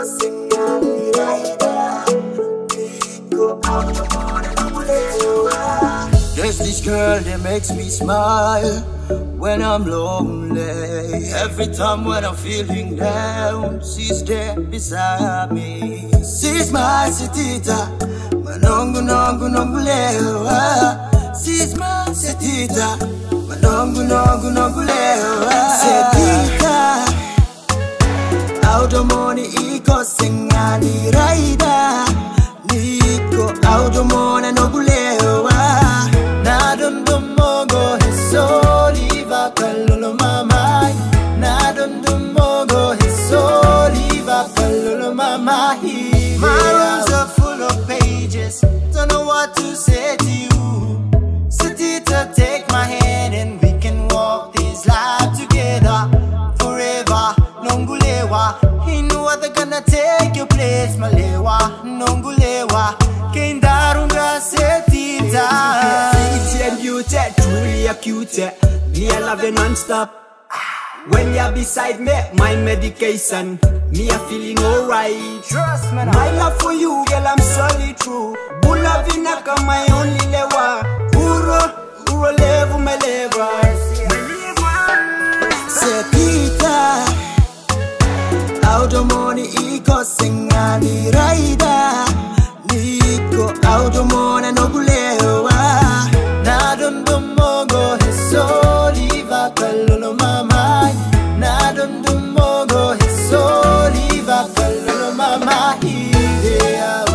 singing Raida. Go out the morning, there's this girl that makes me smile when I'm lonely. Every time when I'm feeling down, she's there beside me. She's my setita, manongu nongu nongu lewa. She's my setita, manongu nongu nongu lewa. Setita, out the morning iko singani Raida. Niko out the morning nongu lewa. Na dundumongo hisoliva kalolo mama. Na dundumongo hisoliva kalolo mama. My rooms are full of pages, don't know what to say to you. Setita, take my hand and we can walk this life together forever. Nongulewa, ain't no other gonna take your place, Malewa. Nongulewa, Kendarunga Setita. Pretty and beauty, truly a cutie. Me I love you non-stop. When you're beside me, my medication, me a feeling alright. Trust me now. My love for you, girl, I'm solid true. Bula vinaka my only lewa. Uro levu me leva. Setita, out the morning iko singani Raida. Niko out the morning no gulewa. Na dundumongo hisoliva kalolo mama. Na dundumongo hisoliva kalolo mama. Yeah.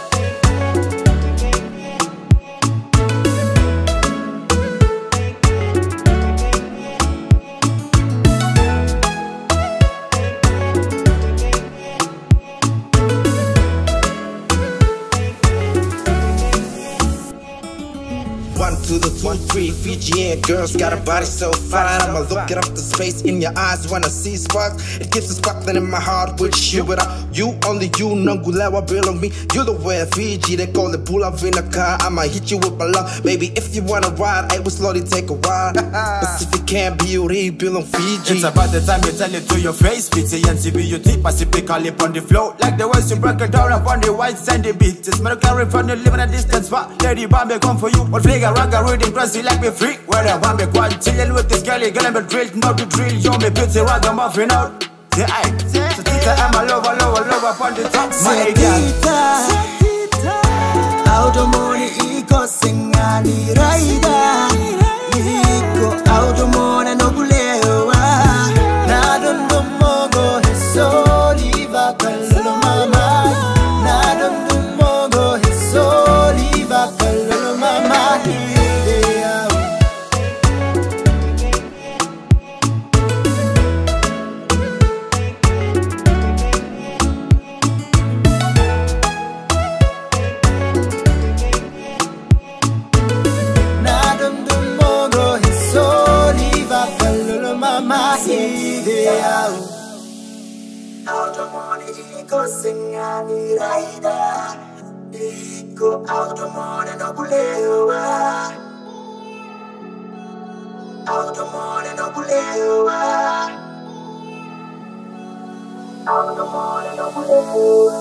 One to the 2, 3 Fijian girls got a body so fine. I'ma look it up the space in your eyes when I see sparks. It keeps a sparkling in my heart with you. Without you, only you, Nongulewa belong me. You the way Fiji, they call it Bula Vinaka. I'ma hit you with my love, baby. If you wanna ride, I will slowly take a ride. Pacific can't be belong Fiji. It's about the time you tell it to your face. Pity and CBUT, Pacifically on the flow. Like the words you break it down upon the white sandy beach. It's metal carry from the living a distance far. Lady Bambi come for you. What figure ragga reading crazy like me free. Where I want me quite chillin' with this girl, girl, I'm a drill, not the drill. Yo, me beauty ragga muffin out. The eye, Setita, I'm a lover upon the top. My Setita, out the morning iko singani Raida. Niko out the morning no gulewa. Na dundumongo hisoliva kalolo mama. Na dundumongo hisoliva kalolo mama. Out the morning, iko singani Raida. Iko out the morning, no gulewa. Out the morning, no gulewa. Out the morning, no gulewa.